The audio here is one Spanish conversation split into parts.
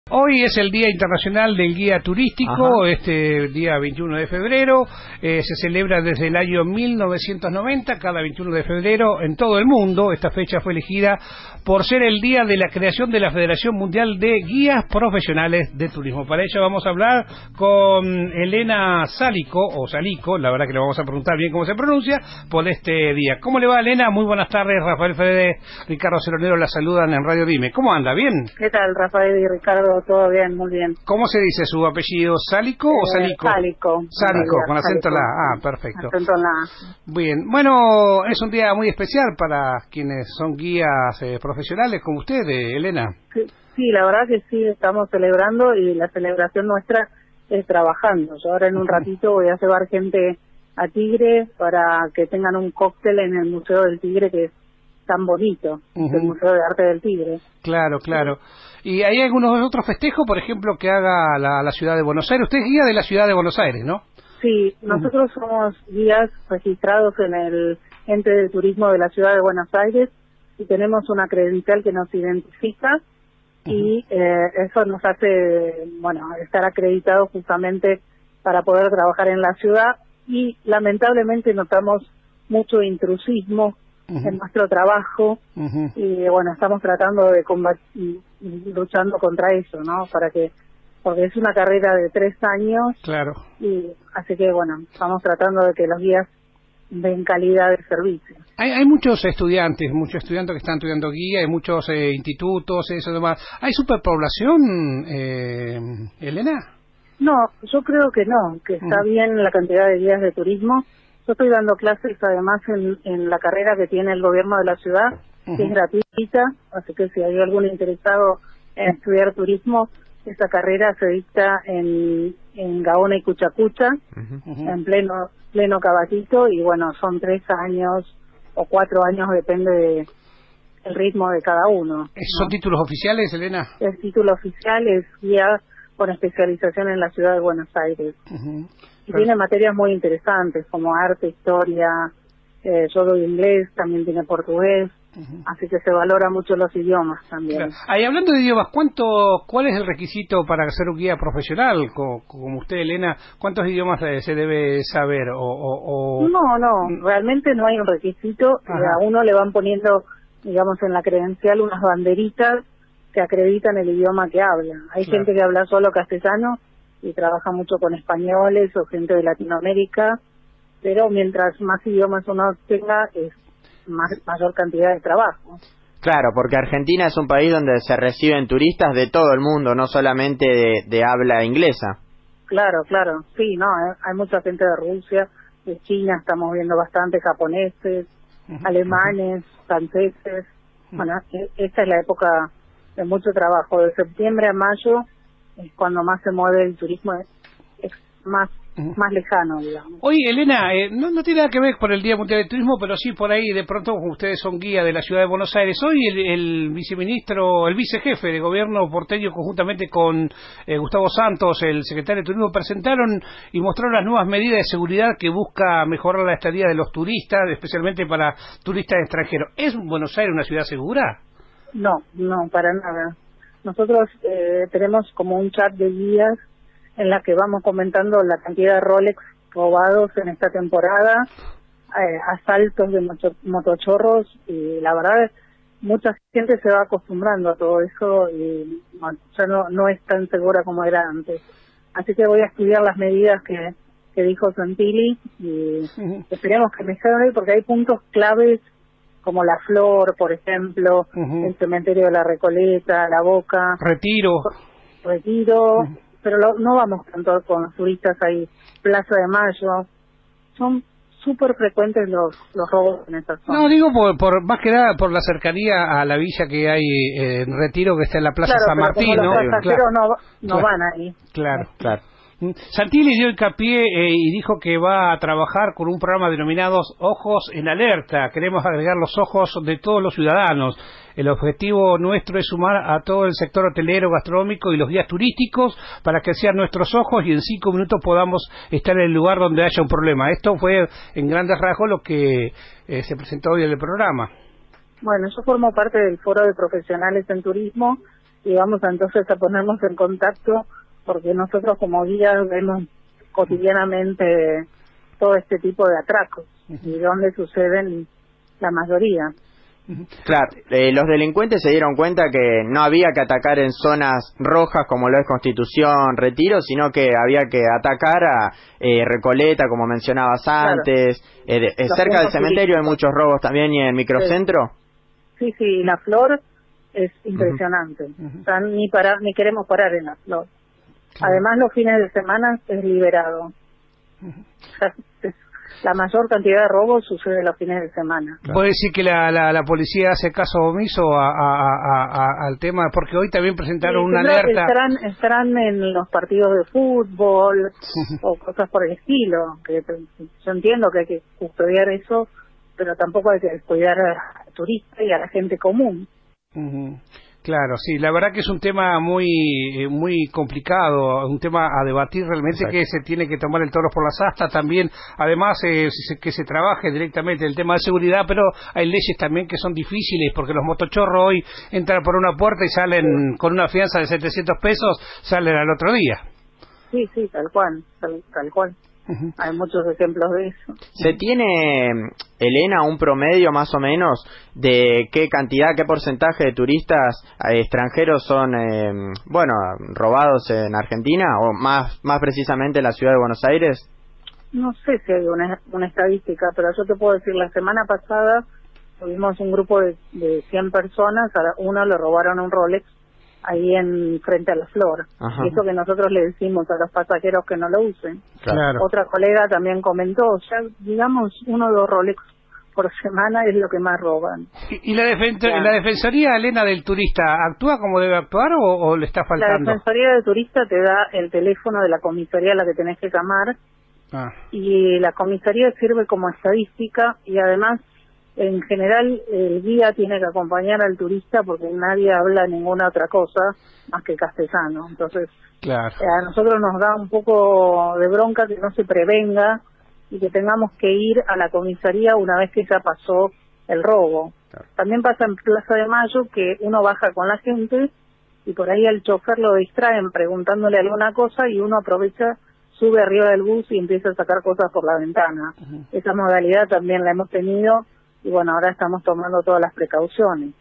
Hoy es el Día Internacional del Guía Turístico. Ajá. Este día 21 de febrero se celebra desde el año 1990, cada 21 de febrero en todo el mundo. Esta fecha fue elegida por ser el día de la creación de la Federación Mundial de Guías Profesionales de Turismo. Para ello vamos a hablar con Elena Salico, o Salico, la verdad que le vamos a preguntar bien cómo se pronuncia, por este día. ¿Cómo le va, Elena? Muy buenas tardes. Rafael Fede, Ricardo Ceronero la saludan en Radio Dime. ¿Cómo anda? ¿Bien? ¿Qué tal, Rafael y Ricardo? Todo bien, muy bien. ¿Cómo se dice su apellido? ¿Sálico o Sálico? Sálico. Sálico, con acento en la Sálico. A. Ah, perfecto. Acento en la A. Bien. Bueno, es un día muy especial para quienes son guías profesionales como usted, Elena. Sí, la verdad que sí, estamos celebrando y la celebración nuestra es trabajando. Yo ahora en un ratito voy a llevar gente a Tigre para que tengan un cóctel en el Museo del Tigre, que es tan bonito, el Museo de Arte del Tigre. Claro, claro. ¿Y hay algunos otros festejos, por ejemplo, que haga la ciudad de Buenos Aires? Usted es guía de la ciudad de Buenos Aires, ¿no? Sí, nosotros somos guías registrados en el Ente de Turismo de la Ciudad de Buenos Aires y tenemos una credencial que nos identifica y eso nos hace, bueno, estar acreditados justamente para poder trabajar en la ciudad, y lamentablemente notamos mucho intrusismo en nuestro trabajo y bueno, estamos tratando de luchando contra eso, ¿no? Porque es una carrera de 3 años. Claro. Y así que bueno, estamos tratando de que los guías den calidad de servicio. Hay muchos estudiantes que están estudiando guía, hay muchos institutos, eso demás. ¿Hay superpoblación, Elena? No, yo creo que no, que está bien la cantidad de guías de turismo. Yo estoy dando clases además en la carrera que tiene el gobierno de la ciudad, que es gratuita, así que si hay algún interesado en estudiar turismo, esta carrera se dicta en Gaona y Cuchacucha, en pleno Caballito, y bueno, son 3 años o 4 años, depende del ritmo de cada uno, ¿no? ¿Son títulos oficiales, Elena? El título oficial es guía con especialización en la ciudad de Buenos Aires. Y tiene materias muy interesantes como arte, historia, yo doy inglés, también tiene portugués, así que se valora mucho los idiomas también. Claro. Ahí, hablando de idiomas, ¿cuál es el requisito para ser un guía profesional como usted, Elena? ¿Cuántos idiomas se debe saber? No, realmente no hay un requisito. A uno le van poniendo, digamos, en la credencial unas banderitas que acreditan el idioma que habla. Hay gente que habla solo castellano y trabaja mucho con españoles o gente de Latinoamérica, pero mientras más idiomas uno tenga, es mayor cantidad de trabajo. Claro, porque Argentina es un país donde se reciben turistas de todo el mundo, no solamente de habla inglesa. Claro, sí, no, hay mucha gente de Rusia, de China, estamos viendo bastante japoneses, alemanes, franceses. Bueno, esta es la época de mucho trabajo, de septiembre a mayo es cuando más se mueve el turismo, es más lejano, digamos. Oye, Elena, no tiene nada que ver con el Día Mundial del Turismo, pero sí por ahí, de pronto, como ustedes son guía de la ciudad de Buenos Aires, hoy el vicejefe de gobierno porteño, conjuntamente con Gustavo Santos, el secretario de Turismo, presentaron y mostraron las nuevas medidas de seguridad que busca mejorar la estadía de los turistas, especialmente para turistas extranjeros. ¿Es Buenos Aires una ciudad segura? No, para nada. Nosotros tenemos como un chat de guías en la que vamos comentando la cantidad de Rolex robados en esta temporada, asaltos de motochorros, y la verdad mucha gente se va acostumbrando a todo eso y ya no es tan segura como era antes. Así que voy a estudiar las medidas que dijo Santilli y esperemos que mejore, porque hay puntos claves como La Flor, por ejemplo, el cementerio de la Recoleta, La Boca, Retiro, pero no vamos tanto con los turistas ahí. Plaza de Mayo, son súper frecuentes los robos en esta zona. No, digo por más que nada por la cercanía a la villa que hay en Retiro, que está en la Plaza San Martín, como ¿no? Los pasajeros no van ahí. Claro. Santilli dio hincapié y dijo que va a trabajar con un programa denominado Ojos en Alerta. Queremos agregar los ojos de todos los ciudadanos. El objetivo nuestro es sumar a todo el sector hotelero, gastronómico y los guías turísticos para que sean nuestros ojos y en 5 minutos podamos estar en el lugar donde haya un problema. Esto fue en grandes rasgos lo que se presentó hoy en el programa. Bueno, yo formo parte del Foro de Profesionales en Turismo y vamos entonces a ponernos en contacto porque nosotros como guías vemos cotidianamente todo este tipo de atracos y donde suceden la mayoría. Claro, los delincuentes se dieron cuenta que no había que atacar en zonas rojas como lo es Constitución, Retiro, sino que había que atacar a Recoleta, como mencionabas antes, cerca del cementerio hay muchos robos también, y en el microcentro. Sí, la Flor es impresionante, o sea, ni queremos parar en la Flor. Además los fines de semana es liberado. O sea, la mayor cantidad de robos sucede los fines de semana. ¿Puede decir que la policía hace caso omiso al tema? Porque hoy también presentaron una alerta. Estarán en los partidos de fútbol o cosas por el estilo. Que yo entiendo que hay que custodiar eso, pero tampoco hay que descuidar al turista y a la gente común. Claro, sí, la verdad que es un tema muy complicado, un tema a debatir realmente. Exacto. Que se tiene que tomar el toro por las astas también, además que se trabaje directamente el tema de seguridad, pero hay leyes también que son difíciles, porque los motochorros hoy entran por una puerta y salen con una fianza de 700 pesos, salen al otro día. Sí, tal cual. Hay muchos ejemplos de eso. ¿Se tiene, Elena, un promedio más o menos de qué porcentaje de turistas extranjeros son, robados en Argentina, o más precisamente en la ciudad de Buenos Aires? No sé si hay una estadística, pero yo te puedo decir, la semana pasada tuvimos un grupo de 100 personas, a uno le robaron un Rolex ahí frente a la Flor. Ajá. Y eso que nosotros le decimos a los pasajeros que no lo usen. Claro. Otra colega también comentó, digamos 1 o 2 Rolex por semana es lo que más roban. ¿Y la Defensoría, Elena, del turista, actúa como debe actuar o le está faltando? La Defensoría del turista te da el teléfono de la comisaría a la que tenés que llamar, y la comisaría sirve como estadística, y además en general el guía tiene que acompañar al turista porque nadie habla ninguna otra cosa más que castellano. Entonces claro. A nosotros nos da un poco de bronca que no se prevenga y que tengamos que ir a la comisaría una vez que ya pasó el robo. Claro. También pasa en Plaza de Mayo que uno baja con la gente y por ahí al chofer lo distraen preguntándole alguna cosa y uno aprovecha, sube arriba del bus y empieza a sacar cosas por la ventana. Esa modalidad también la hemos tenido. Y bueno, ahora estamos tomando todas las precauciones.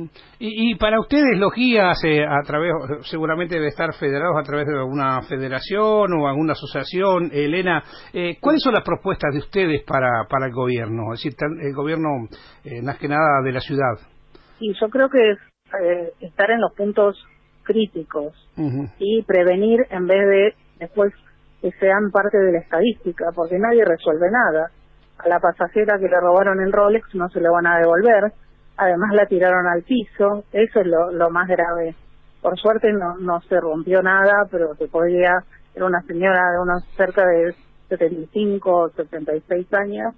Y para ustedes los guías, a través, seguramente debe estar federados a través de alguna federación o alguna asociación, Elena, ¿cuáles son las propuestas de ustedes para el gobierno? Es decir, el gobierno, más que nada, de la ciudad. Y yo creo que es estar en los puntos críticos y prevenir en vez de después que sean parte de la estadística, porque nadie resuelve nada. A la pasajera que le robaron el Rolex no se le van a devolver, además la tiraron al piso, eso es lo más grave. Por suerte no se rompió nada, pero era una señora de unos cerca de 75 o 76 años,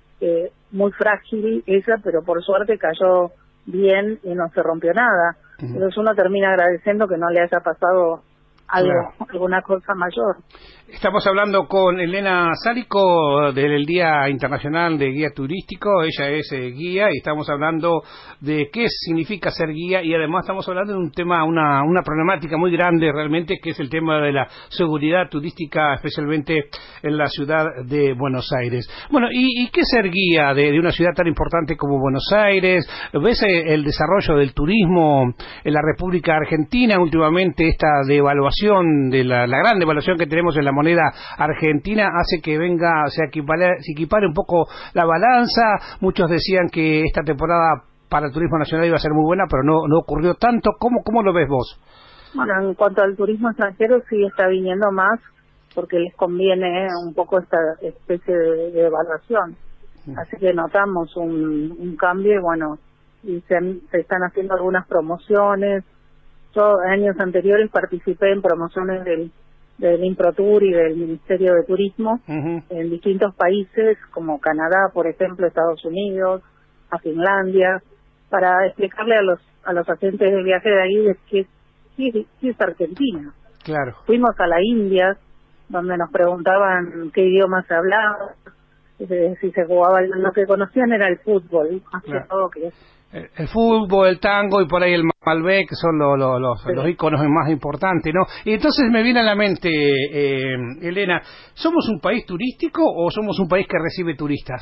muy frágil ella, pero por suerte cayó bien y no se rompió nada. Entonces uno termina agradeciendo que no le haya pasado alguna cosa mayor. Estamos hablando con Elena Sálico del Día Internacional de Guía Turístico. Ella es guía y estamos hablando de qué significa ser guía, y además estamos hablando de un tema, una problemática muy grande realmente, que es el tema de la seguridad turística, especialmente en la ciudad de Buenos Aires. Bueno, ¿y qué es ser guía de una ciudad tan importante como Buenos Aires? ¿Ves el desarrollo del turismo en la República Argentina últimamente? Esta devaluación, de la gran devaluación que tenemos en la moneda argentina, hace que se equipare un poco la balanza. Muchos decían que esta temporada para el turismo nacional iba a ser muy buena, pero no ocurrió tanto. ¿Cómo lo ves vos? Bueno, en cuanto al turismo extranjero, sí está viniendo más porque les conviene un poco esta especie de evaluación. Así que notamos un cambio, y se están haciendo algunas promociones. Yo años anteriores participé en promociones del Improtur y del Ministerio de Turismo en distintos países como Canadá, por ejemplo, Estados Unidos, a Finlandia, para explicarle a los agentes de viaje de ahí de que sí es Argentina. Claro. Fuimos a la India, donde nos preguntaban qué idioma se hablaba, si se jugaba, lo que conocían era el fútbol, más que todo que El fútbol, el tango y por ahí el Malbec, que son los íconos más importantes, ¿no? Y entonces me viene a la mente, Elena, ¿somos un país turístico o somos un país que recibe turistas?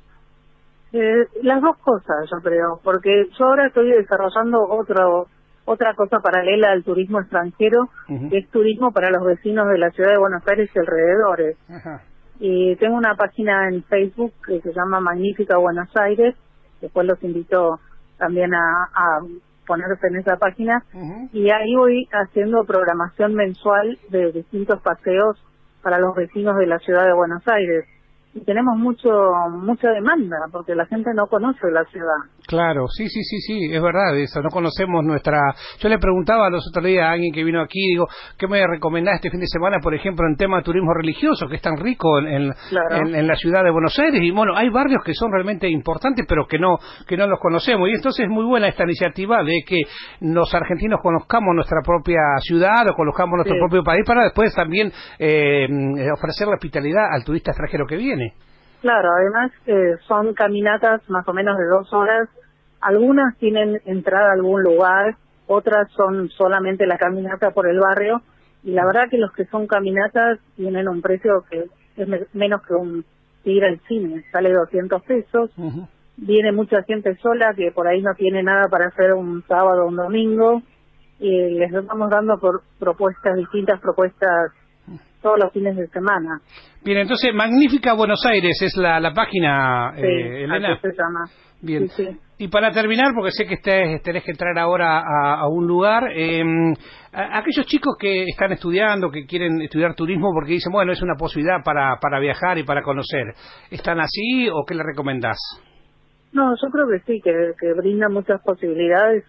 Las dos cosas, yo creo, porque yo ahora estoy desarrollando otra cosa paralela al turismo extranjero, que es turismo para los vecinos de la ciudad de Buenos Aires y alrededores. Ajá. Y tengo una página en Facebook que se llama Magnífica Buenos Aires, después los invito también a ponerse en esa página, y ahí voy haciendo programación mensual de distintos paseos para los vecinos de la ciudad de Buenos Aires. Y tenemos mucha demanda, porque la gente no conoce la ciudad. Claro, sí, es verdad eso, no conocemos nuestra... Yo le preguntaba los otros días a alguien que vino aquí, digo, ¿qué me recomendás este fin de semana, por ejemplo, en tema de turismo religioso, que es tan rico en la ciudad de Buenos Aires? Y bueno, hay barrios que son realmente importantes, pero que no los conocemos. Y entonces es muy buena esta iniciativa de que los argentinos conozcamos nuestra propia ciudad o conozcamos nuestro propio país, para después también ofrecer la hospitalidad al turista extranjero que viene. Claro, además son caminatas más o menos de 2 horas. Algunas tienen entrada a algún lugar, otras son solamente la caminata por el barrio. Y la verdad que los que son caminatas tienen un precio que es menos que ir al cine, sale 200 pesos. Viene mucha gente sola que por ahí no tiene nada para hacer un sábado o un domingo. Y les estamos dando distintas propuestas todos los fines de semana. Bien, entonces, Magnífica Buenos Aires es la página, Elena. Así se llama. Bien. Sí. Y para terminar, porque sé que tenés que entrar ahora a un lugar, aquellos chicos que están estudiando, que quieren estudiar turismo porque dicen, bueno, es una posibilidad para viajar y para conocer, ¿están así o qué le recomendás? No, yo creo que sí, que brinda muchas posibilidades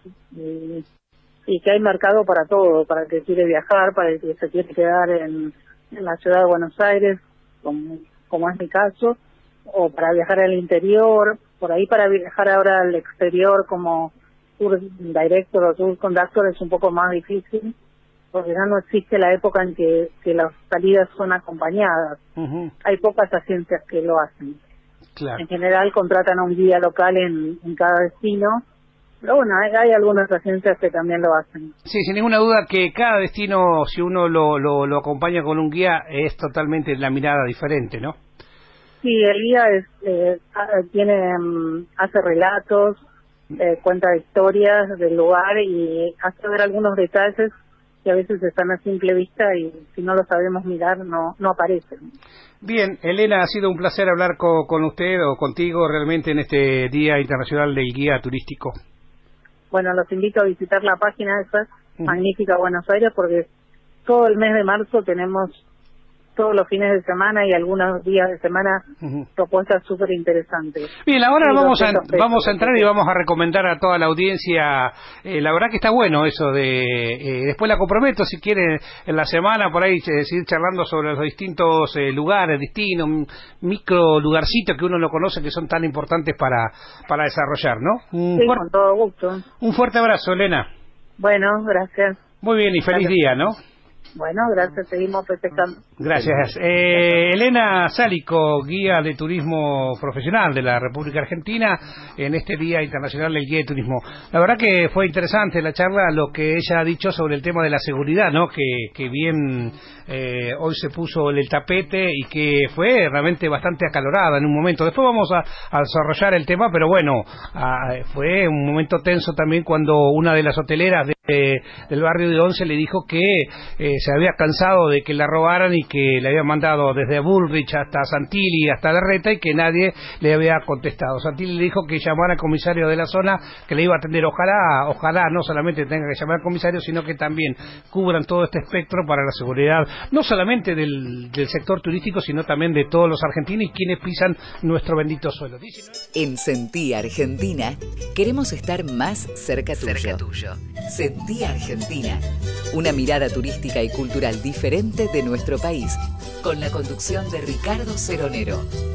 y que hay mercado para todo, para el que quiere viajar, para el que se quiere quedar en la ciudad de Buenos Aires, como es mi caso, o para viajar al interior, por ahí para viajar ahora al exterior como tour director o tour conductor es un poco más difícil, porque ya no existe la época en que las salidas son acompañadas. Hay pocas agencias que lo hacen. Claro. En general contratan a un guía local en cada destino. Pero bueno, hay algunas agencias que también lo hacen. Sí, sin ninguna duda que cada destino, si uno lo acompaña con un guía, es totalmente la mirada diferente, ¿no? Sí, el guía hace relatos, cuenta historias del lugar y hace ver algunos detalles que a veces están a simple vista y si no lo sabemos mirar no aparecen. Bien, Elena, ha sido un placer hablar con usted o contigo realmente en este Día Internacional del Guía Turístico. Bueno, los invito a visitar la página esa, Magnífica Buenos Aires, porque todo el mes de marzo tenemos todos los fines de semana y algunos días de semana propuestas súper interesantes. Bien, ahora vamos a entrar y vamos a recomendar a toda la audiencia. La verdad que está bueno eso de... después la comprometo, si quieren, en la semana por ahí seguir charlando sobre los distintos lugares, destinos, micro lugarcitos que uno no conoce, que son tan importantes para desarrollar, ¿no? Sí, con todo gusto. Un fuerte abrazo, Elena. Bueno, gracias. Muy bien y feliz día, ¿no? Bueno, gracias, seguimos festejando. Gracias. Elena Sálico, guía de turismo profesional de la República Argentina, en este Día Internacional del Guía de Turismo. La verdad que fue interesante la charla, lo que ella ha dicho sobre el tema de la seguridad, ¿no? Que bien hoy se puso en el tapete y que fue realmente bastante acalorada en un momento. Después vamos a desarrollar el tema, pero bueno, fue un momento tenso también cuando una de las hoteleras del barrio de Once le dijo que se había cansado de que la robaran y que le habían mandado desde Bullrich hasta Santilli hasta Larreta y que nadie le había contestado. Santilli le dijo que llamara al comisario de la zona que le iba a atender. Ojalá no solamente tenga que llamar al comisario, sino que también cubran todo este espectro para la seguridad, no solamente del sector turístico, sino también de todos los argentinos y quienes pisan nuestro bendito suelo. En Sentí Argentina queremos estar más cerca tuyo. Sentí Argentina, una mirada turística y cultural diferente de nuestro país, con la conducción de Ricardo Ceronero.